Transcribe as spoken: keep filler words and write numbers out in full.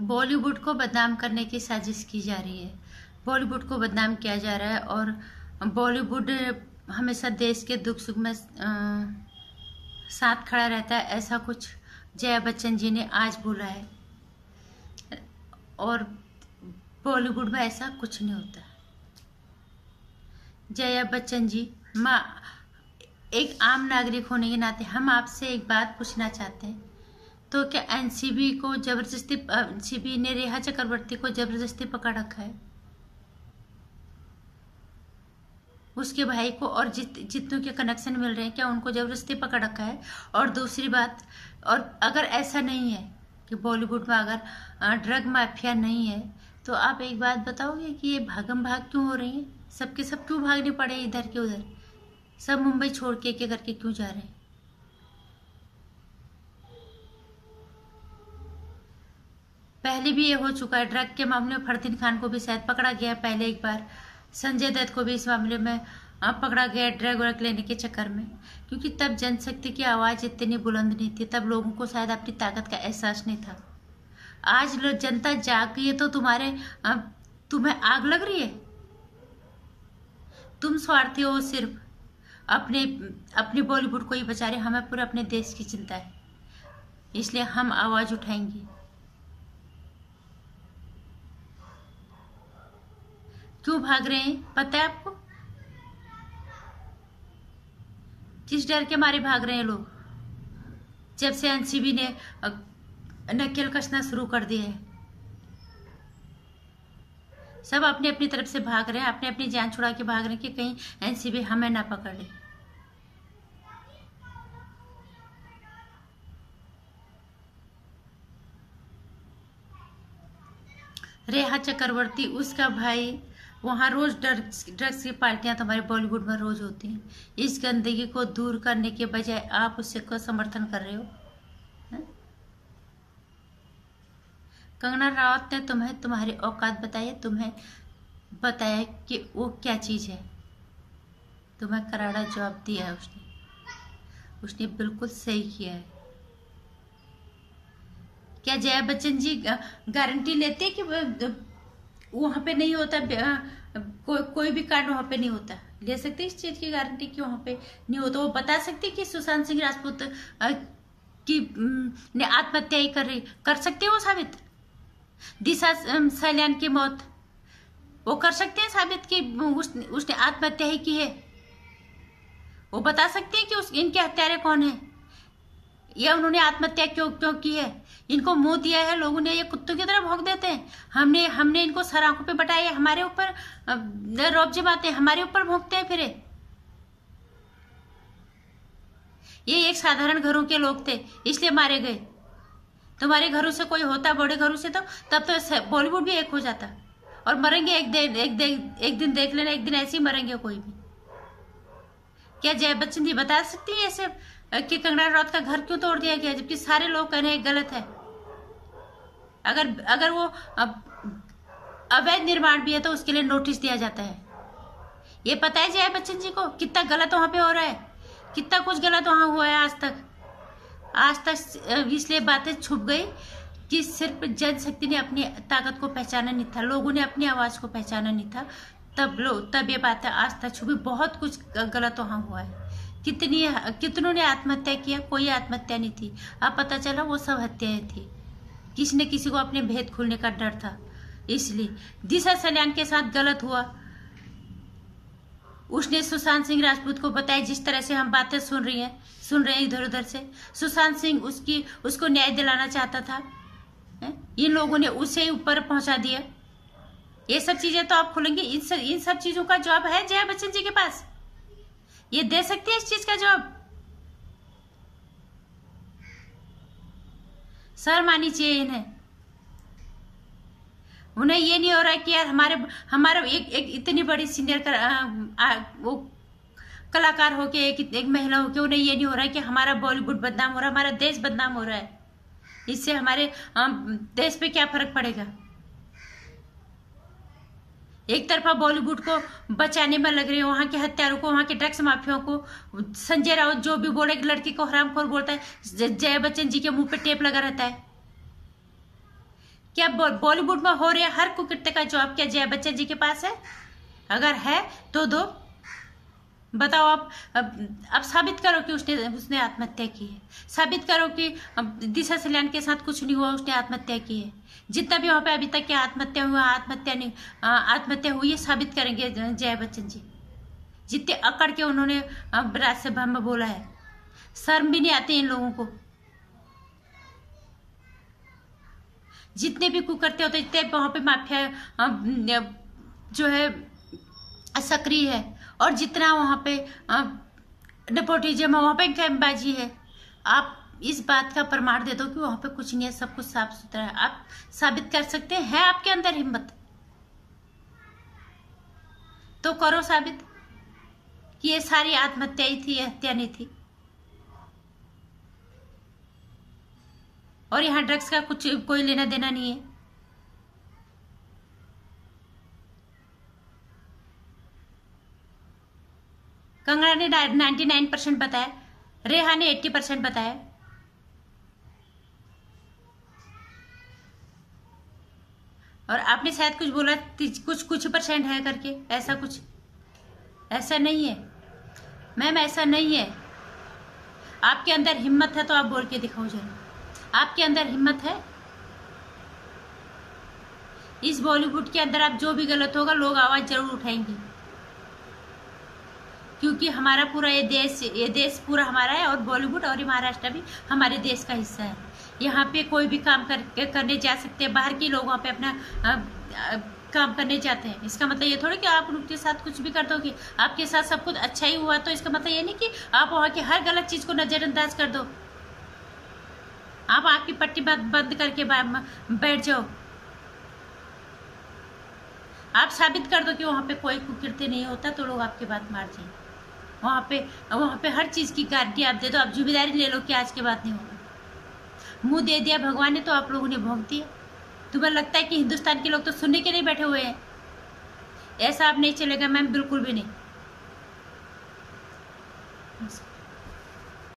बॉलीवुड को बदनाम करने की साजिश की जा रही है। बॉलीवुड को बदनाम किया जा रहा है और बॉलीवुड हमेशा देश के दुख सुख में आ, साथ खड़ा रहता है, ऐसा कुछ जया बच्चन जी ने आज बोला है। और बॉलीवुड में ऐसा कुछ नहीं होता। जया बच्चन जी, माँ, एक आम नागरिक होने के नाते हम आपसे एक बात पूछना चाहते हैं, तो क्या एनसीबी को जबरदस्ती एनसीबी ने रेखा चक्रवर्ती को जबरदस्ती पकड़ रखा है? उसके भाई को और जित जितनों के कनेक्शन मिल रहे हैं, क्या उनको जबरदस्ती पकड़ रखा है? और दूसरी बात, और अगर ऐसा नहीं है कि बॉलीवुड में अगर ड्रग माफिया नहीं है, तो आप एक बात बताओगे कि ये भागम भाग क्यों हो रही है? सबके सब क्यों भागने पड़े इधर के उधर? सब मुंबई छोड़ के के करके क्यों जा रहे हैं? पहले भी ये हो चुका है। ड्रग के मामले में फरदीन खान को भी शायद पकड़ा गया पहले एक बार। संजय दत्त को भी इस मामले में पकड़ा गया ड्रग व्रग लेने के चक्कर में, क्योंकि तब जनशक्ति की आवाज इतनी बुलंद नहीं थी, तब लोगों को शायद अपनी ताकत का एहसास नहीं था। आज लोग जनता जाग गई है तो तुम्हारे तुम्हें आग लग रही है। तुम स्वार्थी हो, सिर्फ अपने अपने बॉलीवुड को ही बचा रहे। हमें पूरे अपने देश की चिंता है, इसलिए हम आवाज उठाएंगे। क्यों भाग रहे हैं पता है आपको? किस डर के मारे भाग रहे हैं लोग? जब से एनसीबी ने नकेल कसना शुरू कर दिया है, सब अपनी अपनी तरफ से भाग रहे हैं, अपने अपनी जान छुड़ा के भाग रहे हैं कि कहीं एनसीबी हमें ना पकड़ ले। रेखा चक्रवर्ती, उसका भाई, वहाँ रोज ड्रग्स ड्रग्स की पार्टियां तो हमारे बॉलीवुड में रोज होती हैं। इस गंदगी को दूर करने के बजाय आप उससे को समर्थन कर रहे हो। है? कंगना रावत ने तुम्हें तुम्हारी औकात बताई, तुम्हें बताया कि वो क्या चीज है। तुम्हें करारा जवाब दिया है उसने। उसने बिल्कुल सही किया है। क्या जया बच्चन जी गारंटी लेते कि वहां पे नहीं होता, को, कोई भी कांड वहां पे नहीं होता? ले सकते इस चीज की गारंटी कि वहां पे नहीं होता? वो बता सकते कि सुशांत सिंह राजपूत की ने आत्महत्या ही कर रही कर सकते हैं वो साबित? दिशा सैलान की मौत वो कर सकते हैं साबित कि उस, उसने आत्महत्या ही की है? वो बता सकते हैं कि उस इनके हत्यारे कौन है, या उन्होंने आत्महत्या क्यों क्यों की है? इनको मुंह दिया है लोगों ने, ये कुत्तों की तरह भौंक देते हैं। हमने हमने इनको सर आंखों पे बटाया, हमारे ऊपर रौब जमाते हैं, हमारे ऊपर भौंकते हैं। फिर ये एक साधारण घरों के लोग थे, इसलिए मारे गए। तुम्हारे घरों से कोई होता, बड़े घरों से, तो तब तो बॉलीवुड भी एक हो जाता। और मरेंगे एक दिन, एक दिन एक दिन देख लेना, एक दिन ऐसे ही मरेंगे कोई भी। क्या जया बच्चन जी बता सकती है ऐसे कि कंगना राउत का घर क्यों तोड़ दिया गया, जबकि सारे लोग कह रहे हैं गलत है? अगर अगर वो अवैध निर्माण भी है तो उसके लिए नोटिस दिया जाता है। ये पता है जया बच्चन जी को कितना गलत वहां पे हो रहा है, कितना कुछ गलत वहां हुआ है आज तक। आज तक इसलिए बातें छुप गई कि सिर्फ जनशक्ति ने अपनी ताकत को पहचाना नहीं था, लोगों ने अपनी आवाज को पहचाना नहीं था, तब लोग तब ये बातें आज तक छुपी। बहुत कुछ गलत वहां हुआ है। कितनी कितनों ने आत्महत्या किया? कोई आत्महत्या नहीं थी। अब पता चला वो सब हत्याएं थी। किसी ने किसी को अपने भेद खुलने का डर था, इसलिए दिशा सैलान के साथ गलत हुआ। उसने सुशांत सिंह राजपूत को बताया, जिस तरह से हम बातें सुन रही हैं सुन रहे हैं इधर उधर से, सुशांत सिंह उसकी उसको न्याय दिलाना चाहता था। इन लोगों ने उसे ऊपर पहुंचा दिया। ये सब चीजें तो आप खुलेंगे, इन सब इन सब चीजों का जवाब है जया बच्चन जी के पास? ये दे सकती है इस चीज का जवाब? शर्म आनी चाहिए इन्हें। उन्हें ये नहीं हो रहा है कि यार हमारे हमारा एक एक इतनी बड़ी सीनियर कर, आ, आ, वो कलाकार होके, एक, एक महिला होके, उन्हें ये नहीं हो रहा है कि हमारा बॉलीवुड बदनाम हो रहा है, हमारा देश बदनाम हो रहा है। इससे हमारे आ, देश पे क्या फर्क पड़ेगा? एक तरफा बॉलीवुड को बचाने में लग रही है, वहां के हत्यारों को, वहां के ड्रग्स माफियाओं को। संजय राउत जो भी बोले, लड़की को हरामखोर बोलता है, जया बच्चन जी के मुंह पे टेप लगा रहता है। क्या बॉलीवुड में हो रहे हर कुकृत्य का जवाब क्या जया बच्चन जी के पास है? अगर है तो दो, बताओ आप। अब, अब साबित करो कि उसने उसने आत्महत्या की है, साबित करो कि दिशा सल्यान के साथ कुछ नहीं हुआ, उसने आत्महत्या की है। जितना भी वहां पे अभी तक क्या आत्महत्या हुआ, आत्महत्या नहीं आत्महत्या हुई है, साबित करेंगे जया बच्चन जी। जितने अकड़ के उन्होंने राज्यसभा में बोला है, शर्म भी नहीं आती इन लोगों को। जितने भी कुकर्ते होते, जितने वहां पे माफिया जो है सक्रिय है, और जितना वहां पे नेपोटिज्म है, वहां पे गैमबाजी है, आप इस बात का प्रमाण दे दो कि वहां पे कुछ नहीं है, सब कुछ साफ सुथरा है। आप साबित कर सकते हैं, आपके अंदर हिम्मत तो करो साबित कि ये सारी आत्महत्या ही थी, हत्या नहीं थी। और यहाँ ड्रग्स का कुछ कोई लेना देना नहीं है। कंगना ने निन्यानवे परसेंट बताया, रेहा ने अस्सी परसेंट बताया। और आपने शायद कुछ बोला कुछ कुछ परसेंट है करके, ऐसा कुछ ऐसा नहीं है मैम, ऐसा नहीं है। आपके अंदर हिम्मत है तो आप बोल के दिखाओ जरा, आपके अंदर हिम्मत है। इस बॉलीवुड के अंदर आप जो भी गलत होगा, लोग आवाज जरूर उठाएंगे, क्योंकि हमारा पूरा ये देश ये देश पूरा हमारा है, और बॉलीवुड और महाराष्ट्र भी हमारे देश का हिस्सा है। यहाँ पे कोई भी काम कर, करने जा सकते हैं। बाहर के लोग वहाँ पे अपना आ, आ, काम करने जाते हैं। इसका मतलब ये थोड़ी कि आप उनके साथ कुछ भी कर दोगे, आपके साथ सब कुछ अच्छा ही हुआ तो इसका मतलब ये नहीं कि आप वहाँ की हर गलत चीज को नजरअंदाज कर दो, आप आपकी पट्टी बंद करके बैठ जाओ। आप साबित कर दो कि वहां पे कोई कुकृत्य नहीं होता, तो लोग आपकी बात मार जाए। वहां पे वहां पे हर चीज की गारंटी आप दे दो, आप जिम्मेदारी ले लो कि आज के बाद नहीं होगा। मुंह दे दिया भगवान ने तो आप लोगों ने भोंक दिया। तुम्हें लगता है कि हिंदुस्तान के लोग तो सुनने के नहीं बैठे हुए हैं? ऐसा आप नहीं चलेगा मैम, बिल्कुल भी नहीं।